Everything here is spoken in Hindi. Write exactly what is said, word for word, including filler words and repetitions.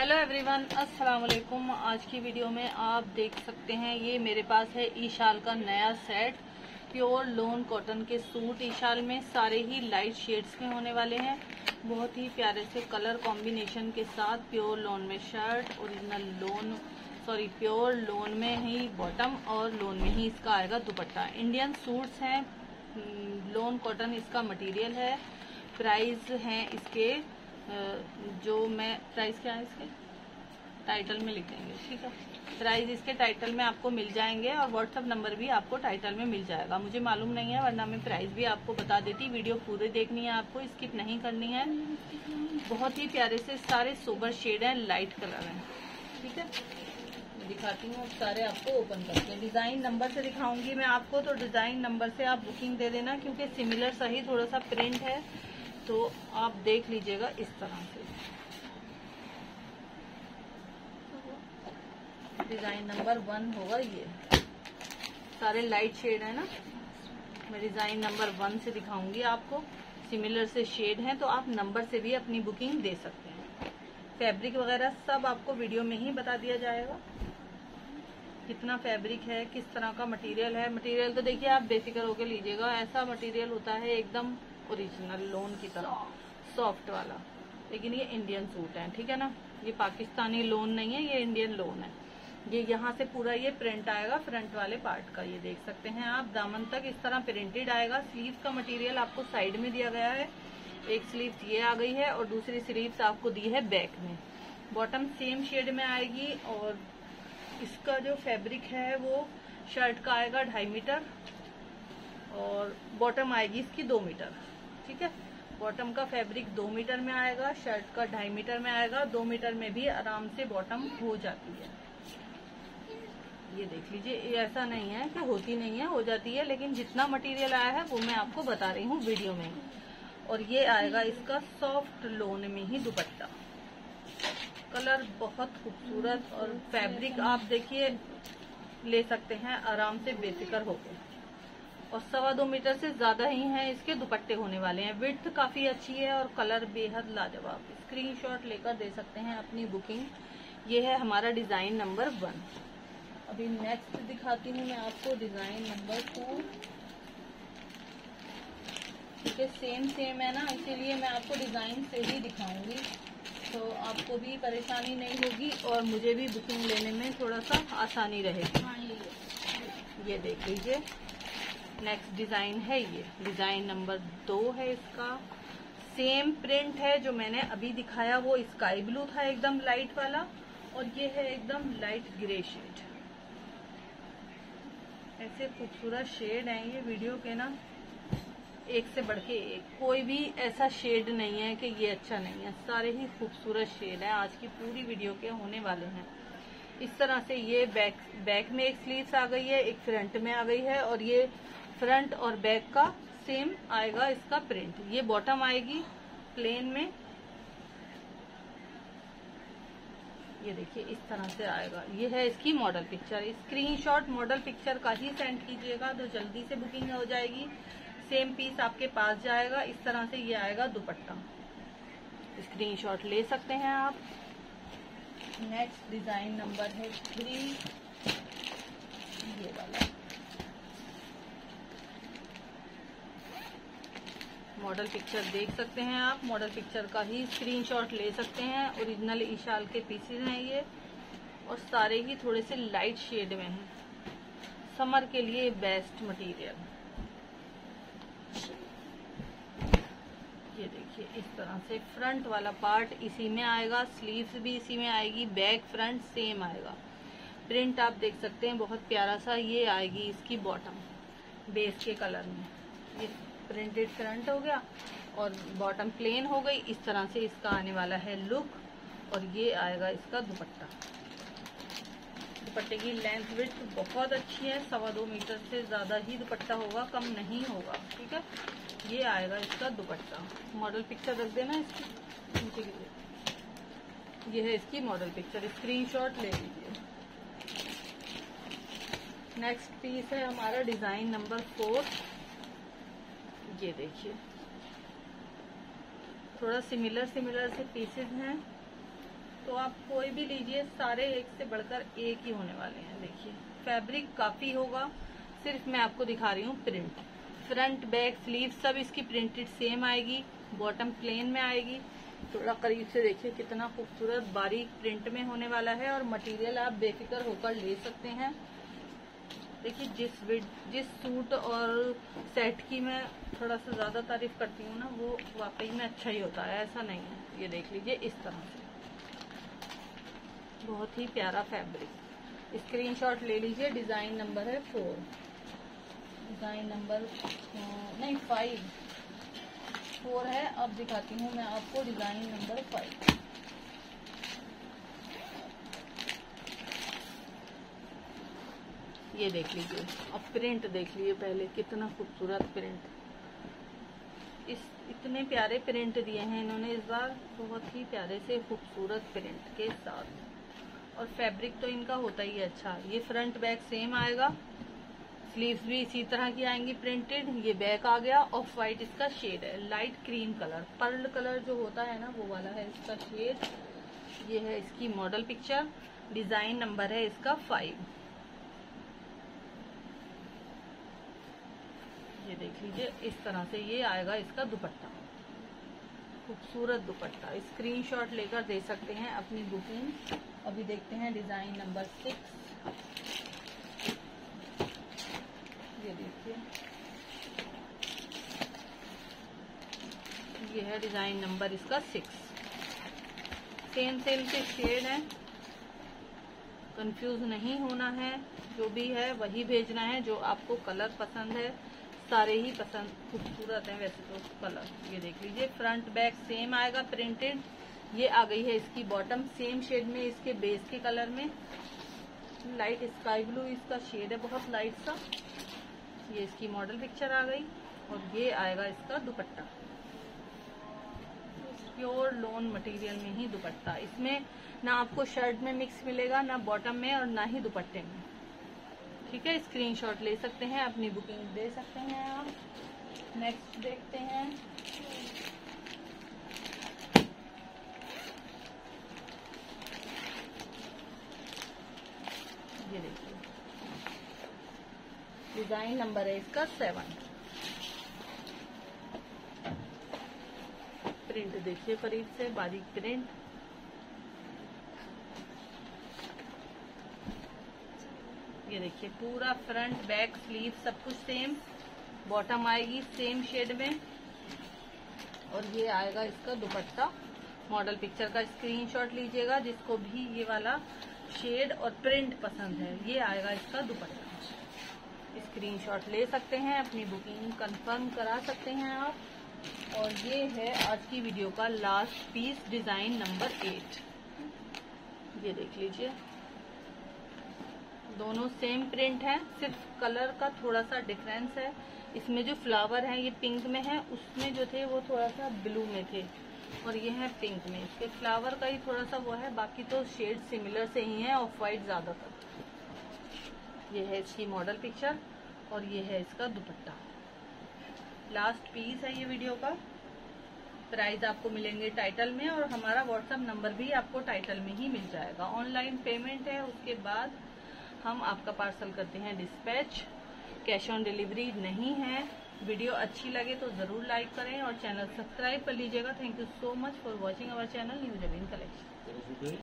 हेलो एवरीवन, अस्सलाम वालेकुम। आज की वीडियो में आप देख सकते हैं ये मेरे पास है ईशाल का नया सेट। प्योर लोन कॉटन के सूट ईशाल में सारे ही लाइट शेड्स में होने वाले हैं। बहुत ही प्यारे से कलर कॉम्बिनेशन के साथ प्योर लोन में shirt, original lawn sorry pure lawn में ही बॉटम और लोन में ही इसका आएगा दुपट्टा। इंडियन सूट्स हैं, लोन कॉटन इसका मटेरियल है। प्राइस हैं इसके जो मैं प्राइस क्या है इसके टाइटल में लिख देंगे, ठीक है। प्राइस इसके टाइटल में आपको मिल जाएंगे और व्हाट्सअप नंबर भी आपको टाइटल में मिल जाएगा। मुझे मालूम नहीं है, वरना मैं प्राइस भी आपको बता देती। वीडियो पूरे देखनी है आपको, स्किप नहीं करनी है। बहुत ही प्यारे से सारे सोबर शेड हैं, लाइट कलर हैं, ठीक है। मैं दिखाती हूँ सारे आपको ओपन करके। डिजाइन नंबर से दिखाऊंगी मैं आपको, तो डिजाइन नंबर से आप बुकिंग दे देना, क्योंकि सिमिलर सही थोड़ा सा प्रिंट है, तो आप देख लीजिएगा इस तरह से। डिजाइन नंबर वन होगा ये। सारे लाइट शेड है ना। मैं डिजाइन नंबर वन से दिखाऊंगी आपको। सिमिलर से शेड हैं, तो आप नंबर से भी अपनी बुकिंग दे सकते हैं। फैब्रिक वगैरह सब आपको वीडियो में ही बता दिया जाएगा। कितना फैब्रिक है, किस तरह का मटेरियल है। मटेरियल तो देखिए आप बेफिक्र होकर लीजिएगा। ऐसा मटेरियल होता है एकदम ओरिजिनल लोन की तरह सॉफ्ट वाला। लेकिन ये इंडियन सूट है, ठीक है ना। ये पाकिस्तानी लोन नहीं है, ये इंडियन लोन है। ये यहाँ से पूरा ये प्रिंट आएगा फ्रंट वाले पार्ट का, ये देख सकते हैं आप। दामन तक इस तरह प्रिंटेड आएगा। स्लीव का मटेरियल आपको साइड में दिया गया है। एक स्लीव ये आ गई है और दूसरी स्लीव्स आपको दी है बैक में। बॉटम सेम शेड में आएगी और इसका जो फैब्रिक है वो शर्ट का आएगा ढाई मीटर और बॉटम आएगी इसकी दो मीटर, ठीक है। बॉटम का फैब्रिक दो मीटर में आएगा, शर्ट का ढाई मीटर में आएगा। दो मीटर में भी आराम से बॉटम हो जाती है। ये देख लीजिए, ये ऐसा नहीं है कि होती नहीं है, हो जाती है। लेकिन जितना मटेरियल आया है वो मैं आपको बता रही हूँ वीडियो में। और ये आएगा इसका सॉफ्ट लोन में ही दुपट्टा। कलर बहुत खूबसूरत और फैब्रिक आप देखिए ले सकते हैं आराम से बेफिक्र होकर। और सवा दो मीटर से ज्यादा ही हैं इसके दुपट्टे होने वाले हैं। विड्थ काफी अच्छी है और कलर बेहद लाजवाब। स्क्रीनशॉट लेकर दे सकते हैं अपनी बुकिंग। ये है हमारा डिजाइन नंबर वन। अभी नेक्स्ट दिखाती हूँ मैं आपको डिजाइन नंबर टू। क्योंकि सेम सेम है ना, इसीलिए मैं आपको डिजाइन से ही दिखाऊंगी, तो आपको भी परेशानी नहीं होगी और मुझे भी बुकिंग लेने में थोड़ा सा आसानी रहेगी। ये देख लीजिए, नेक्स्ट डिजाइन है ये। डिजाइन नंबर दो है इसका। सेम प्रिंट है जो मैंने अभी दिखाया, वो स्काई ब्लू था एकदम लाइट वाला, और ये है एकदम लाइट ग्रे शेड। ऐसे खूबसूरत शेड हैं ये वीडियो के ना, एक से बढ़ के एक। कोई भी ऐसा शेड नहीं है कि ये अच्छा नहीं है, सारे ही खूबसूरत शेड हैं। आज की पूरी वीडियो के होने वाले हैं। इस तरह से ये बैक बैक में एक स्लीव्स आ गई है, एक फ्रंट में आ गई है, और ये फ्रंट और बैक का सेम आएगा इसका प्रिंट। ये बॉटम आएगी प्लेन में, ये देखिए इस तरह से आएगा। ये है इसकी model picture. Screenshot model picture का ही सेंड कीजिएगा तो जल्दी से बुकिंग हो जाएगी। सेम पीस आपके पास जाएगा। इस तरह से ये आएगा दुपट्टा। स्क्रीनशॉट ले सकते हैं आप। नेक्स्ट डिजाइन नंबर है थ्री, ये वाला। मॉडल पिक्चर देख सकते हैं आप। मॉडल पिक्चर का ही स्क्रीनशॉट ले सकते हैं। ओरिजिनल ईशाल के पीसेस हैं ये, और सारे ही थोड़े से लाइट शेड में हैं। समर के लिए बेस्ट मटेरियल। ये देखिए इस तरह से फ्रंट वाला पार्ट इसी में आएगा, स्लीव्स भी इसी में आएगी, बैक फ्रंट सेम आएगा। प्रिंट आप देख सकते हैं बहुत प्यारा सा। ये आएगी इसकी बॉटम बेस के कलर में। ये प्रिंटेड फ्रंट हो गया और बॉटम प्लेन हो गई। इस तरह से इसका आने वाला है लुक, और ये आएगा इसका दुपट्टा। दुपट्टे की लेंथ विड्थ बहुत अच्छी है, सवा दो मीटर से ज्यादा ही दुपट्टा होगा, कम नहीं होगा, ठीक है। ये आएगा इसका दुपट्टा। मॉडल पिक्चर रख देना इसकी नीचे की तरफ। ये है इसकी मॉडल पिक्चर, स्क्रीनशॉट ले लीजिए। नेक्स्ट पीस है हमारा डिजाइन नंबर फोर। ये देखिए थोड़ा सिमिलर सिमिलर से पीसेस हैं, तो तो आप कोई भी लीजिए, सारे एक से बढ़कर एक ही होने वाले हैं। देखिए फैब्रिक काफी होगा, सिर्फ मैं आपको दिखा रही हूँ प्रिंट। फ्रंट बैक स्लीव सब इसकी प्रिंटेड सेम आएगी, बॉटम प्लेन में आएगी। थोड़ा करीब से देखिए कितना खूबसूरत बारीक प्रिंट में होने वाला है, और मटेरियल आप बेफिक्र होकर ले सकते हैं। देखिए जिस विड जिस सूट और सेट की मैं थोड़ा सा ज्यादा तारीफ करती हूँ ना, वो वाकई में अच्छा ही होता है, ऐसा नहीं है। ये देख लीजिए इस तरह से, बहुत ही प्यारा फैब्रिक। स्क्रीनशॉट ले लीजिए। डिजाइन नंबर है फोर, डिजाइन नंबर नहीं फाइव, फोर है। अब दिखाती हूँ मैं आपको डिजाइन नंबर फाइव। ये देख लीजिए, अब प्रिंट देख लीजिए पहले, कितना खूबसूरत प्रिंट। इस इतने प्यारे प्रिंट दिए हैं इन्होंने इस बार, बहुत ही प्यारे से खूबसूरत प्रिंट के साथ। और फैब्रिक तो इनका होता ही अच्छा। ये फ्रंट बैक सेम आएगा, स्लीव्स भी इसी तरह की आएंगी प्रिंटेड। ये बैक आ गया, ऑफ वाइट इसका शेड है, light cream colour, pearl colour जो होता है ना वो वाला है इसका शेड। ये है इसकी मॉडल पिक्चर। डिजाइन नंबर है इसका फाइव। ये देख लीजिए इस तरह से ये आएगा इसका दुपट्टा, खूबसूरत दुपट्टा। स्क्रीनशॉट लेकर दे सकते हैं अपनी बुकिंग। अभी देखते हैं डिजाइन नंबर सिक्स। ये देखिए, ये है डिजाइन नंबर इसका सिक्स। सेम सेम से शेड है, कंफ्यूज नहीं होना है। जो भी है वही भेजना है जो आपको कलर पसंद है। सारे ही पसंद खूबसूरत हैं वैसे तो कलर। ये देख लीजिए फ्रंट बैक सेम आएगा प्रिंटेड। ये आ गई है इसकी बॉटम, सेम शेड में इसके बेस के कलर में, लाइट स्काई ब्लू इसका शेड है, बहुत लाइट सा। ये इसकी मॉडल पिक्चर आ गई, और ये आएगा इसका दुपट्टा, प्योर लॉन मटेरियल में ही दुपट्टा। इसमें ना आपको शर्ट में मिक्स मिलेगा, ना बॉटम में, और ना ही दुपट्टे में। ठीक है, स्क्रीनशॉट ले सकते हैं, अपनी बुकिंग दे सकते हैं आप। नेक्स्ट देखते हैं। ये देखिए डिजाइन नंबर है इसका सेवन। प्रिंट देखिए करीब से, बारीक प्रिंट। ये देखिए पूरा फ्रंट बैक स्लीव सब कुछ सेम, बॉटम आएगी सेम शेड में, और ये आएगा इसका दुपट्टा। मॉडल पिक्चर का स्क्रीनशॉट लीजिएगा जिसको भी ये वाला शेड और प्रिंट पसंद है। ये आएगा इसका दुपट्टा, स्क्रीनशॉट ले सकते हैं, अपनी बुकिंग कंफर्म करा सकते हैं आप। और ये है आज की वीडियो का last piece, design number eight. ये देख लीजिए, दोनों सेम प्रिंट है, सिर्फ कलर का थोड़ा सा डिफरेंस है। इसमें जो फ्लावर है ये पिंक में है, उसमें जो थे वो थोड़ा सा ब्लू में थे, और ये है पिंक में। इसके फ्लावर का ही थोड़ा सा वो है, बाकी तो शेड सिमिलर से ही है, ऑफ वाइट ज्यादातर। ये है इसकी मॉडल पिक्चर, और ये है इसका दुपट्टा। लास्ट पीस है ये वीडियो का। प्राइस आपको मिलेंगे टाइटल में, और हमारा व्हाट्सएप नंबर भी आपको टाइटल में ही मिल जाएगा। ऑनलाइन पेमेंट है, उसके बाद हम आपका पार्सल करते हैं डिस्पैच, कैश ऑन डिलीवरी नहीं है। वीडियो अच्छी लगे तो जरूर लाइक करें और चैनल सब्सक्राइब कर लीजिएगा। Thank you so much for watching our channel new Jabeen collection.